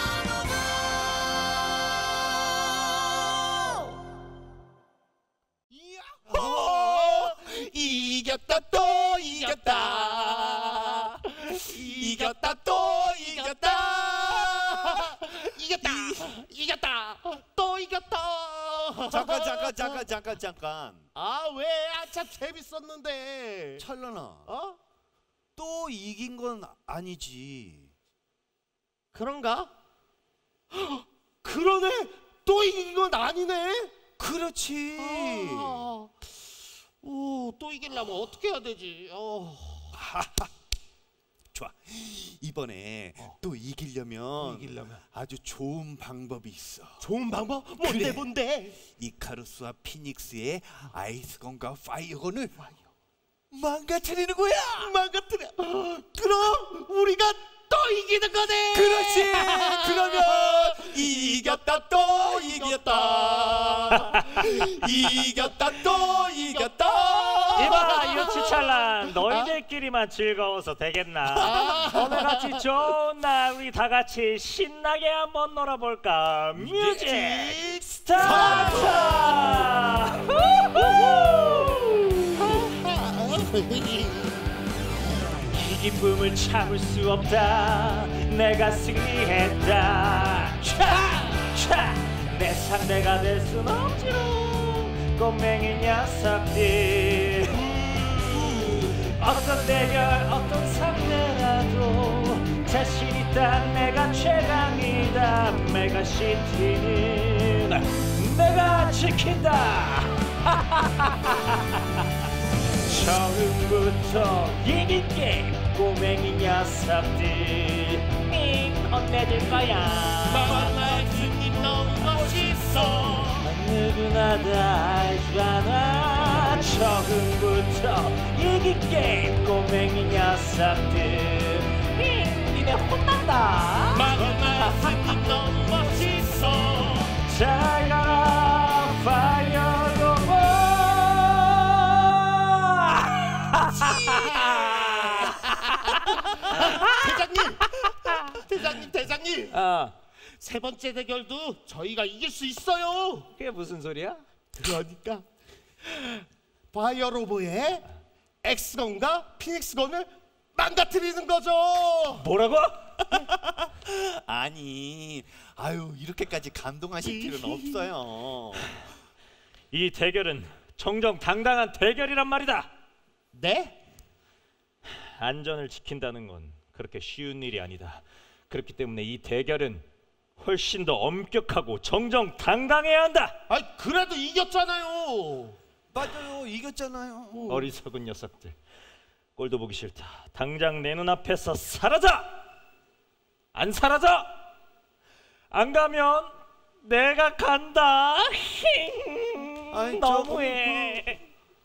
로봇 이겼다 또 이겼다. 이겼다 또 이겼다. 이겼다 또 이겼다. 잠깐. 아 왜? 참 재밌었는데. 철런아. 또 이긴 건 아니지. 그런가? 그러네. 또 이긴 건 아니네. 그렇지. 또 이기려면 어떻게 해야 되지? 좋아. 이번에 또 이기려면 아주 좋은 방법이 있어. 좋은 방법? 뭔데? 이카루스와 피닉스의 아이스건과 파이어건을 망가뜨리는 거야. 망가뜨려. 그럼 우리가 또 이기는 거네. 그렇지. 그러면 이겼다 또 이겼다. 이겼다 또 이겼다. 이봐 유치찰란, 너희들끼리만 즐거워서 되겠나? 오늘같이 좋은 날 우리 다같이 신나게 한번 놀아볼까? 뮤직 스타트! 이 기쁨을 참을 수 없다. 내가 승리했다. 내 상대가 될 순 없지롱. 꼬맹이 녀석들. 어떤 대결 어떤 상대라도 자신 있다. 내가 최강이다. 메가시티는 내가 지킨다. 처음부터 이길게 꼬맹이 녀석들. 혼내줄 거야. 만날 승리 너무 멋있어. 누구나 다 알잖아. 처음부터 이길게 꼬맹이 녀석들. 니네 혼난다. 만날 승리 너무 멋있어. 잘 가라 파이어 로봇. 세 번째 대결도 저희가 이길 수 있어요. 그게 무슨 소리야? 그러니까 파이어로보의 엑스건과 피닉스건을 망가뜨리는 거죠. 뭐라고? 아니, 아유 이렇게까지 감동하실 필요는 없어요. 이 대결은 정정당당한 대결이란 말이다. 네? 안전을 지킨다는 건 그렇게 쉬운 일이 아니다. 그렇기 때문에 이 대결은 훨씬 더 엄격하고 정정당당해야 한다. 아, 그래도 이겼잖아요. 맞아요, 이겼잖아요. 어리석은 녀석들. 꼴도 보기 싫다. 당장 내 눈앞에서 사라져. 안 사라져. 안 가면 내가 간다. 아이, 너무해.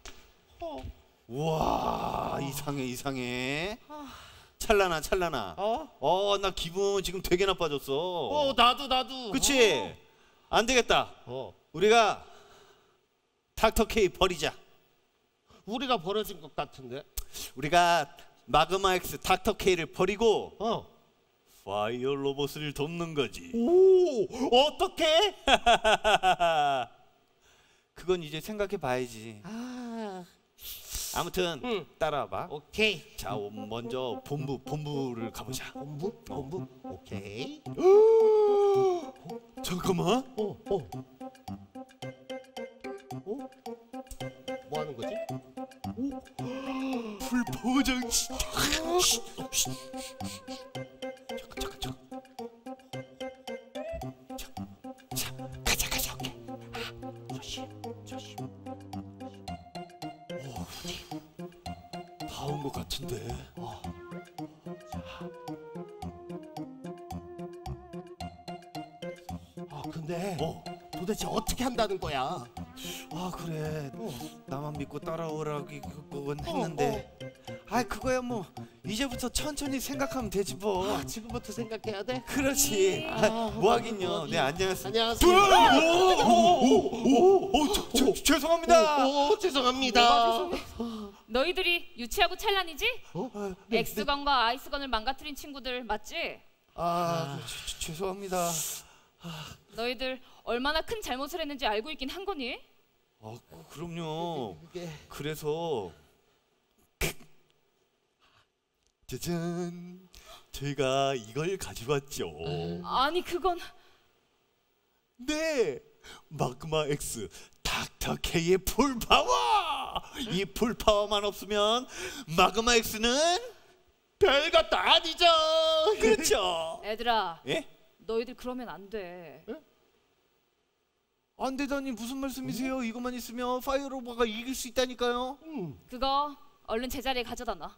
우와, 이상해. 찰나나. 나 기분 지금 되게 나빠졌어. 나도. 그치? 안 되겠다. 우리가 닥터 K 버리자. 우리가 버려진 것 같은데. 우리가 마그마 X 닥터 K를 버리고 파이어 로봇을 돕는 거지. 오, 어떻게? 그건 이제 생각해 봐야지. 아무튼 따라와봐. 오케이. 자, 먼저 본부를 가보자. 본부. 오케이. 잠깐만. 뭐 하는 거지? 풀파워 장치. 잠깐. 가자. 오케이. 조심. 다 온 것 같은데. 근데 도대체 어떻게 한다는 거야? 그래. 나만 믿고 따라오라고 했는데. 그거야 뭐 이제부터 천천히 생각하면 되지 뭐. 지금부터 생각해야 돼? 그렇지. 뭐 하긴요. 네, 안녕하세요. 죄송합니다. 죄송합니다. 너희들이 유치하고 찬란이지? 엑스건과 아이스건을 망가뜨린 친구들 맞지? 죄송합니다. 너희들 얼마나 큰 잘못을 했는지 알고 있긴 한 거니? 그럼요. 그래서 짜잔, 저희가 이걸 가져왔죠. 아니 그건 네, 마그마 X 닥터 K의 풀파워. 이 풀파워만 없으면 마그마 X는 별것도 아니죠. 그렇죠. 애들아, 예? 너희들 그러면 안 돼. 안 되다니 무슨 말씀이세요? 이것만 있으면 파이어로버가 이길 수 있다니까요. 그거 얼른 제자리에 가져다 놔.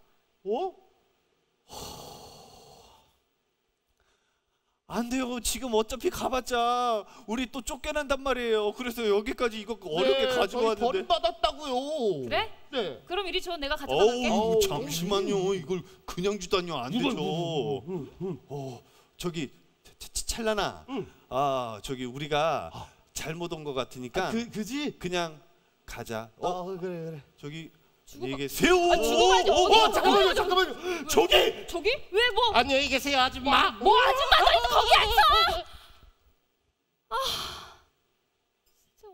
안 돼요. 지금 어차피 가봤자 우리 또 쫓겨난단 말이에요. 그래서 여기까지 이거 어렵게 가지고 왔는데. 버림받았다고요. 그래? 네. 그럼 이리 줘. 내가 가져다 놓을게. 잠시만요. 이걸 그냥 주다니요. 안 되죠. 저기 찰나나. 저기 우리가 잘못 온 것 같으니까 그지? 그냥 가자. 그래. 저기 안녕히 계세요. 죽어봐야지. 잠깐만요. 저기 왜 뭐? 안녕히 계세요, 아줌마. 뭐 아줌마 너희 거기 앉아. 진짜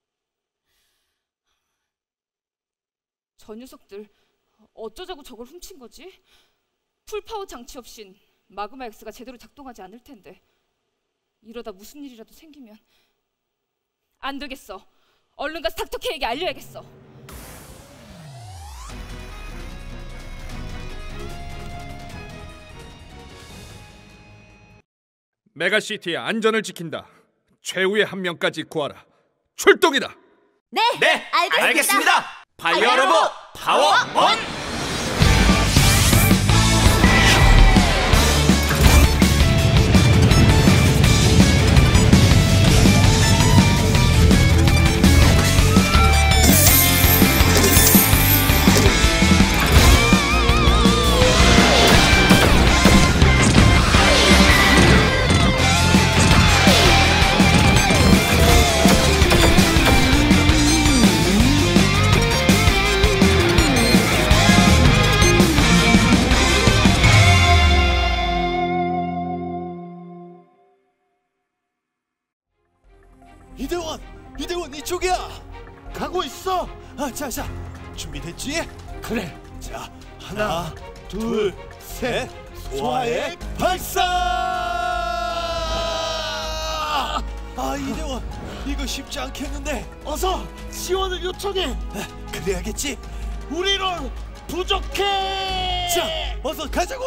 저 녀석들 어쩌자고 저걸 훔친 거지? 풀파워 장치 없인 마그마 X가 제대로 작동하지 않을 텐데. 이러다 무슨 일이라도 생기면 안 되겠어. 얼른 가서 닥터 K에게 알려야겠어. 메가시티의 안전을 지킨다. 최후의 한 명까지 구하라. 출동이다. 네, 알겠습니다. 파이어로봇 파워 온! 쪽이야. 가고 있어. 자, 준비됐지? 그래. 자, 하나, 둘, 셋. 소화액 발사! 이대원, 이거 쉽지 않겠는데. 어서 지원을 요청해. 그래야겠지. 우리는 부족해. 자, 어서 가자고.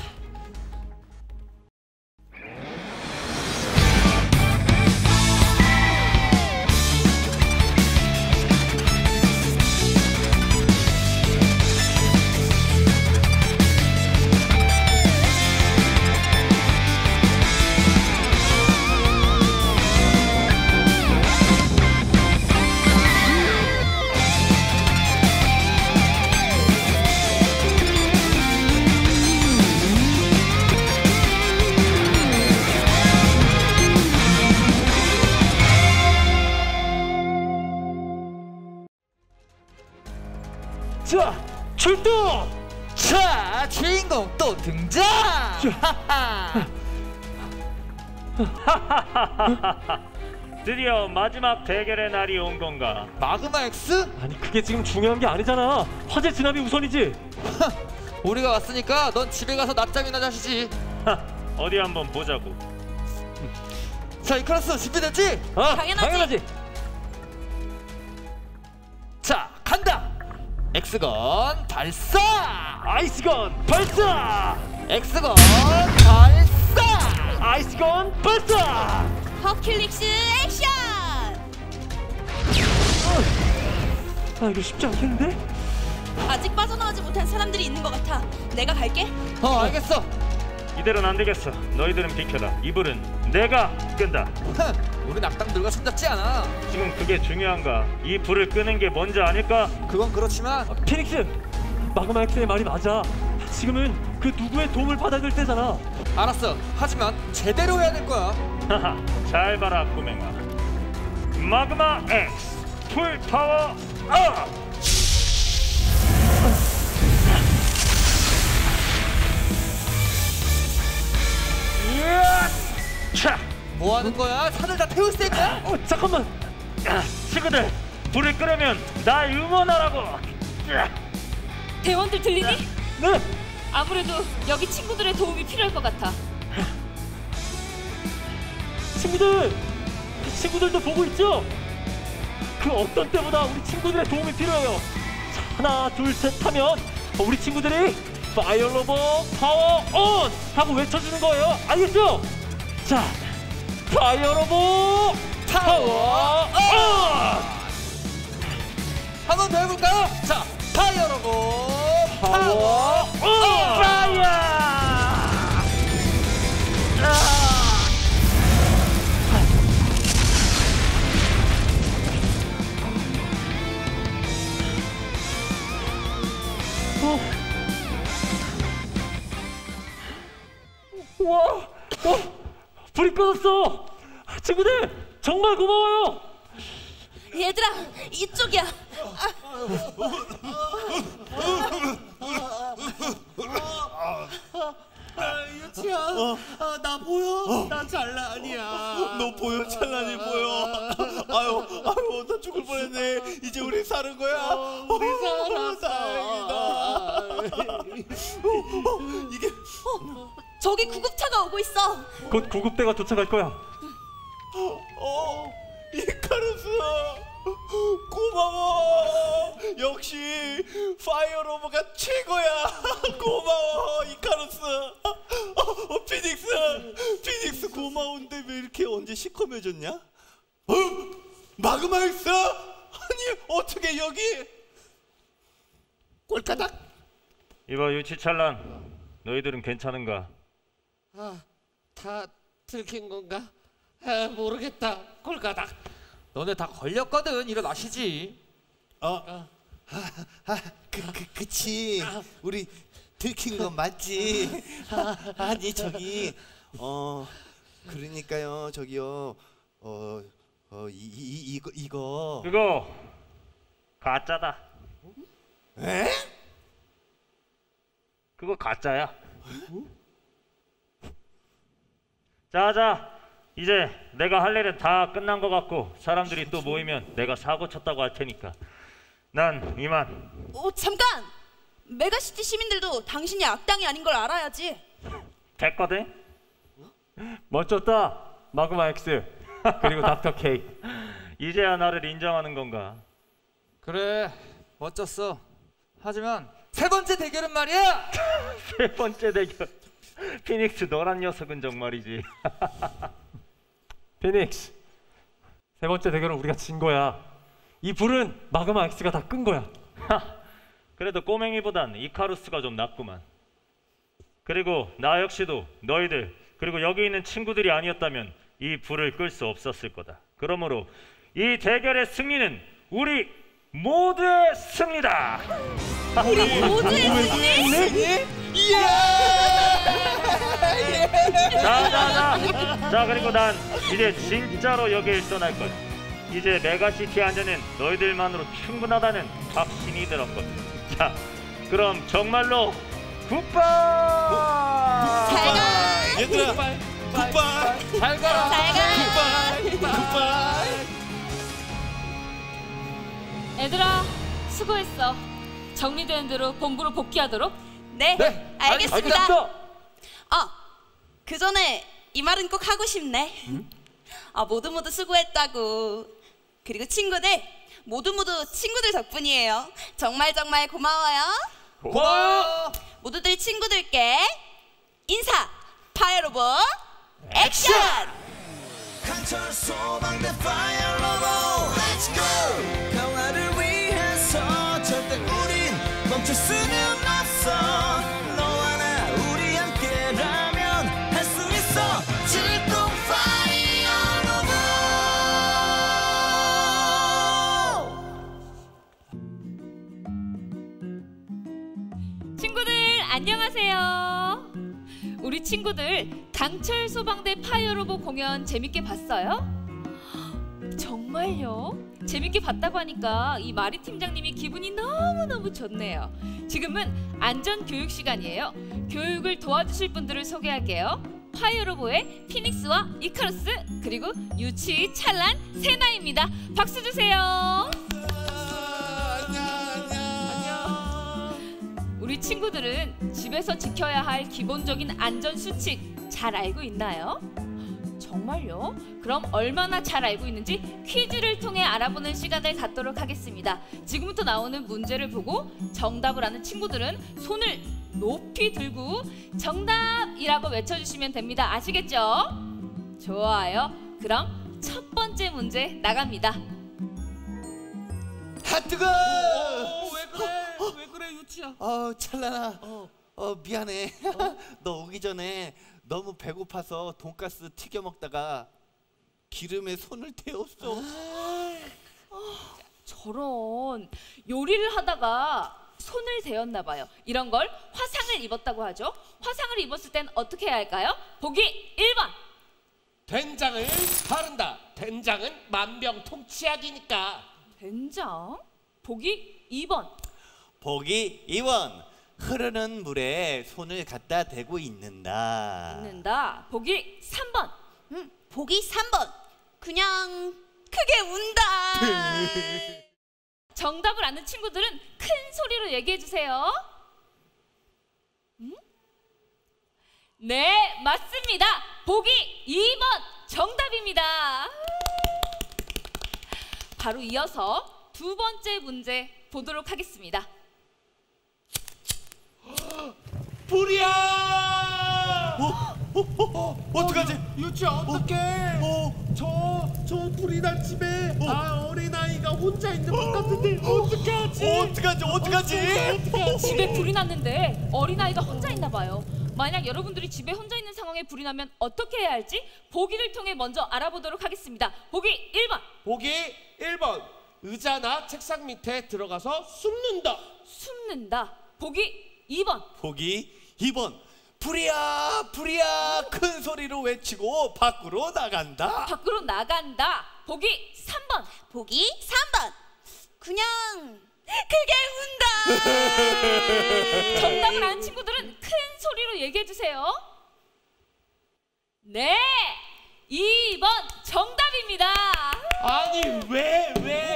자, 출동! 자, 주인공 또 등장! 드디어 마지막 대결의 날이 온 건가? 마그마 X? 아니 그게 지금 중요한 게 아니잖아. 화재 진압이 우선이지. 우리가 왔으니까 넌 집에 가서 낮잠이나 자시지. 어디 한번 보자고. 자, 이카루스 준비됐지? 당연하지. 자, 간다! 엑스건 발사! 아이스건 발사! 엑스건 발사! 아이스건 발사! 허큘릭스 액션! 이거 쉽지 않겠는데? 아직 빠져나오지 못한 사람들이 있는 것 같아. 내가 갈게. 알겠어. 이대로는 안 되겠어. 너희들은 비켜라. 이 불은 내가 끈다. 우린 악당들과 손잡지 않아. 지금 그게 중요한가? 이 불을 끄는 게 먼저 아닐까? 그건 그렇지만 피닉스! 마그마 X의 말이 맞아. 지금은 그 누구의 도움을 받아야 될 때잖아. 알았어. 하지만 제대로 해야 될 거야. 하하, 잘 봐라 꼬맹아. 마그마 X 풀 파워 업! 차! 뭐 하는 거야? 산을 다 태울 셈이야? 잠깐만. 친구들, 불을 끄려면 날 응원하라고. 대원들 들리니? 네. 아무래도 여기 친구들의 도움이 필요할 것 같아. 친구들도 보고 있죠? 그 어떤 때보다 우리 친구들의 도움이 필요해요. 자, 하나, 둘, 셋 하면 우리 친구들이 파이어 로버 파워 온! 하고 외쳐주는 거예요. 알겠죠? 자, 파이어 로버 파워 온! 한 번 더 해볼까요? 자, 파이어 로봇 파워 온! 파이어! 와, 불이 꺼졌어. 친구들 정말 고마워요. 얘들아, 이쪽이야. 유치야, 나 보여? 나 잘난이야. 너 보여? 찰나니 보여? 아유, 나 죽을 뻔했네. 이제 우리 사는 거야. 우리 살았어. 다행이다. 이게 저기 구급차가 오고 있어. 곧 구급대가 도착할 거야. 이카루스 고마워. 역시 파이어 로버가 최고야. 고마워 이카루스. 피닉스 고마운데 왜 이렇게 언제 시커매졌냐? 마그마 X? 아니 어떻게 여기? 꼴까닥. 이봐 유치찬란, 너희들은 괜찮은가? 다 들킨 건가? 모르겠다. 꼴까닥. 너네 다 걸렸거든. 일어나시지. 그치. 우리 들킨 건 맞지. 아니 저기 그러니까요 저기요 이거 그거 가짜다. 에? 그거 가짜야. 자자, 이제 내가 할 일은 다 끝난 것 같고 사람들이 또 모이면 내가 사고 쳤다고 할 테니까 난 이만. 잠깐! 메가시티 시민들도 당신이 악당이 아닌 걸 알아야지. 됐거든? 멋졌다 마그마 X 그리고 닥터 K. 이제야 나를 인정하는 건가? 그래 멋졌어. 하지만 세 번째 대결은 말이야. 세 번째 대결. 피닉스 너란 녀석은 정말이지. 피닉스, 세 번째 대결은 우리가 진 거야. 이 불은 마그마 X가 다 끈 거야. 그래도 꼬맹이보단 이카루스가 좀 낫구만. 그리고 나 역시도 너희들 그리고 여기 있는 친구들이 아니었다면 이 불을 끌 수 없었을 거다. 그러므로 이 대결의 승리는 우리 모두의 승리다. 우리 모두의 승리? 자 그리고 난 이제 진짜로 여길 떠날 거야. 이제 메가시티 안전은 너희들만으로 충분하다는 확신이 들었거든. 자 그럼 정말로 굿바이. 잘가 얘들아 굿바이. 잘가. 굿바이. 얘들아 수고했어. 정리된 대로 본부로 복귀하도록. 네, 알겠습니다. 알겠습니다. 그 전에 이 말은 꼭 하고 싶네. 모두 수고했다고. 그리고 친구들 모두 친구들 덕분이에요. 정말 고마워요. 고마워. 모두들 친구들께 인사. 파이어로봇 액션. 강철 소방대 파이어로봇 Let's go. 평화를 위해서 절대 우린 멈출 수는 없어. 너와 나 우리 함께라면 할 수 있어. 출동 파이어로봇. 친구들 안녕하세요. 우리 친구들 강철 소방대 파이어로봇 공연 재밌게 봤어요? 정말요? 재밌게 봤다고 하니까 이 마리 팀장님이 기분이 너무너무 좋네요. 지금은 안전 교육 시간이에요. 교육을 도와주실 분들을 소개할게요. 파이어로봇의 피닉스와 이카루스 그리고 유치, 찰란, 세나입니다. 박수 주세요. 우리 친구들은 집에서 지켜야 할 기본적인 안전 수칙 잘 알고 있나요? 정말요? 그럼 얼마나 잘 알고 있는지 퀴즈를 통해 알아보는 시간을 갖도록 하겠습니다. 지금부터 나오는 문제를 보고 정답을 아는 친구들은 손을 높이 들고 정답이라고 외쳐주시면 됩니다. 아시겠죠? 좋아요. 그럼 첫 번째 문제 나갑니다. 뜨거. 왜 그래 유치야? 찰나나. 미안해. 너 오기 전에 너무 배고파서 돈가스 튀겨 먹다가 기름에 손을 데웠어. 저런 요리를 하다가 손을 대었나 봐요. 이런 걸 화상을 입었다고 하죠. 화상을 입었을 땐 어떻게 해야 할까요? 보기 1번. 된장을 바른다. 된장은 만병통치약이니까. 된장? 보기 2번. 보기 2번. 흐르는 물에 손을 갖다 대고 있는다. 보기 3번. 보기 3번. 그냥 크게 운다. 정답을 아는 친구들은 큰 소리로 얘기해 주세요. 네, 맞습니다. 보기 2번 정답입니다. 바로 이어서 두 번째 문제 보도록 하겠습니다. 불이야! 어떡하지? 유치야 어떡해? 저 불이 난 집에 어린아이가 혼자 있는 것 같은데 어떡하지? 집에 불이 났는데 어린아이가 혼자 있나 봐요. 만약 여러분들이 집에 혼자 있는 상황에 불이 나면 어떻게 해야 할지 보기를 통해 먼저 알아보도록 하겠습니다. 보기 1번. 보기 1번. 의자나 책상 밑에 들어가서 숨는다. 보기 2번. 보기 2번. 불이야 큰 소리로 외치고 밖으로 나간다. 보기 3번. 보기 3번. 그냥 크게 운다. 정답을 아는 친구들은 큰 소리로 얘기해 주세요. 네, 2번 정답입니다. 아니 왜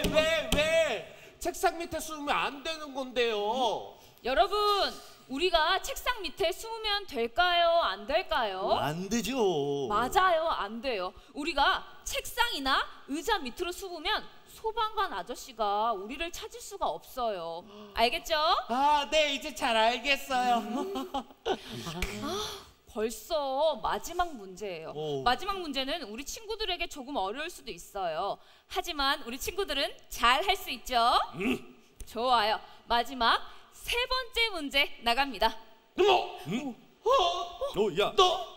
책상 밑에 숨으면 안 되는 건데요. 여러분, 우리가 책상 밑에 숨으면 될까요? 안 될까요? 안 되죠. 맞아요, 안 돼요. 우리가 책상이나 의자 밑으로 숨으면 소방관 아저씨가 우리를 찾을 수가 없어요. 알겠죠? 아, 네, 이제 잘 알겠어요. 벌써 마지막 문제예요. 마지막 문제는 우리 친구들에게 조금 어려울 수도 있어요. 하지만 우리 친구들은 잘 할 수 있죠? 좋아요. 마지막 세 번째 문제 나갑니다. 야,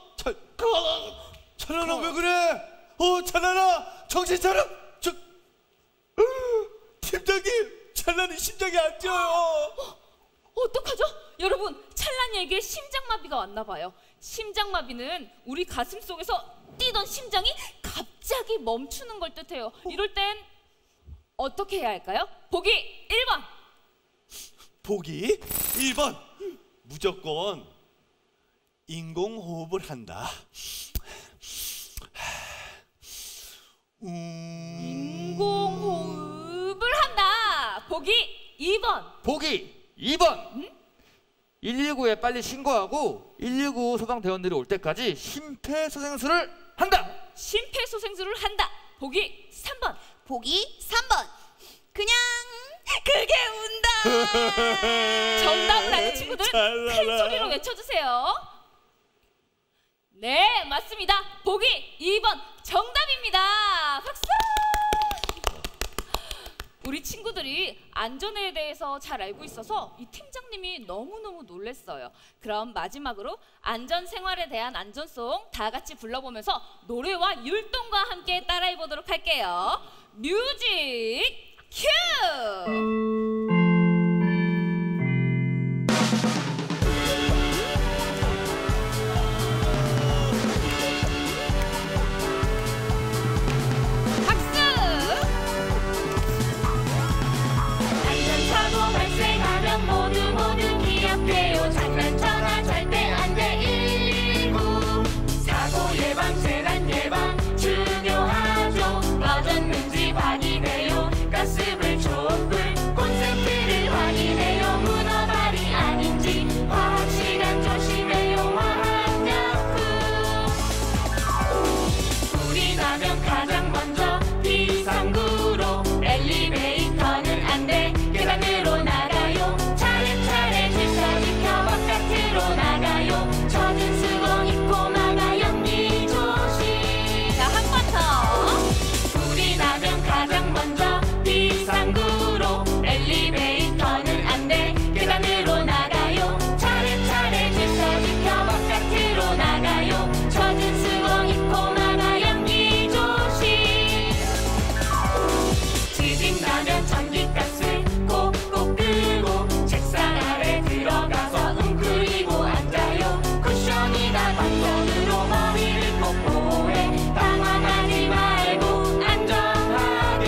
찬란아 왜 그래? 찬란아 정신 차려. 팀장님, 찬란이 심장이 안 뛰어요. 어떡하죠? 여러분, 찬란이에게 심장마비가 왔나 봐요. 심장마비는 우리 가슴 속에서 뛰던 심장이 갑자기 멈추는 걸 뜻해요. 이럴 땐 어떻게 해야 할까요? 보기 1번. 보기 1번. 무조건 인공호흡을 한다. 인공호흡을 한다. 보기 2번. 보기 2번. 119에 빨리 신고하고 119 소방대원들이 올 때까지 심폐소생술을 한다. 심폐소생술을 한다. 보기 3번. 보기 3번. 그냥 그게 운다. 정답을 아는 친구들은 큰 소리로 외쳐주세요. 네, 맞습니다. 보기 2번 정답입니다. 박수! 우리 친구들이 안전에 대해서 잘 알고 있어서 이 팀장님이 너무너무 놀랐어요. 그럼 마지막으로 안전생활에 대한 안전송 다 같이 불러보면서 노래와 율동과 함께 따라해 보도록 할게요. 뮤직 큐! 가슴을 촛불 콘센트를 확인해요. 문어발이 아닌지 화학시간 조심해요. 화학약품 불이 나면 가장 먼저 비상구로 엘리베이터는 안돼 계단으로 나가요. 차례차례 질서 지켜 바깥으로 나가요. 젖은 수건 입고 나가 연기 조심. 자, 한 번 더. 불이 나면 가장 먼저 비상구로 엘리베이터는 안돼 계단으로 나가요. 차례차례 질서 지켜 바깥으로 나가요. 젖은 수건 입고 나가 연기 조심. 지진 나면 전기가스 꼭꼭 끄고 책상 아래 들어가서 웅크리고 앉아요. 쿠션이나 방석으로 머리를 꼭 보호해. 당황하지 말고 안전하게.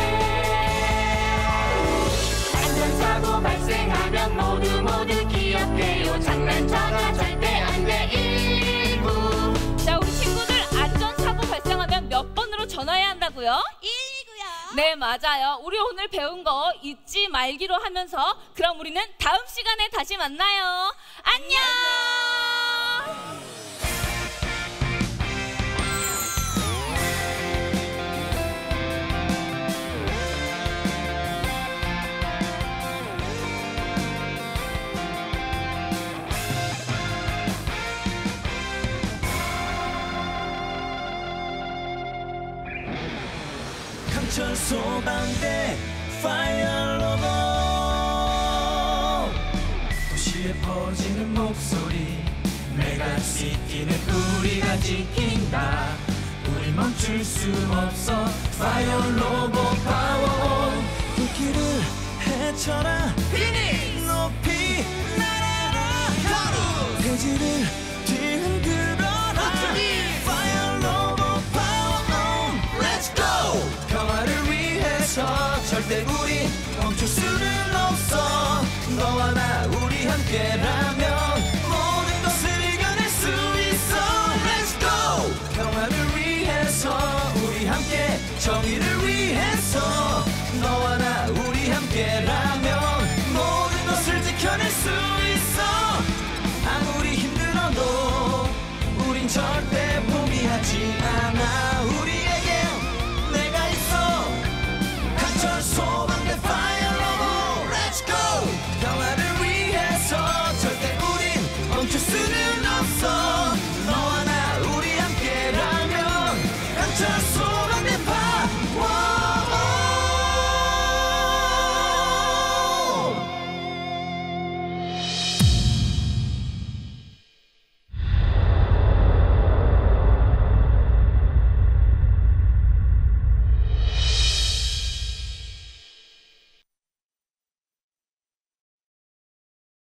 안전사고 발생하면 모두 기억해요. 장난쳐가 절대 안돼 119. 자, 우리 친구들 안전사고 발생하면 몇 번으로 전화해야 한다고요? 119요. 네, 맞아요. 우리 오늘 배운 거 잊지 말기로 하면서 그럼 우리는 다음 시간에 다시 만나요. 안녕. 강철 소방대 파이어 로봇 도시에 퍼지는 목소리 메가시티는 우리가 지킨다. 우리 멈출 수 없어 파이어 로봇 파워온. 불길을 헤쳐라 피닉스 높이 날아라 가루 대지를 뒤흔들어라 파이어 로봇 파워온. Let's go. 평화를 위해서 절대 우리 멈출 수는 없어. 너와 나 우리 함께라면 모든 것을 이겨낼 수 있어. Let's go. 평화를 위해서 정의를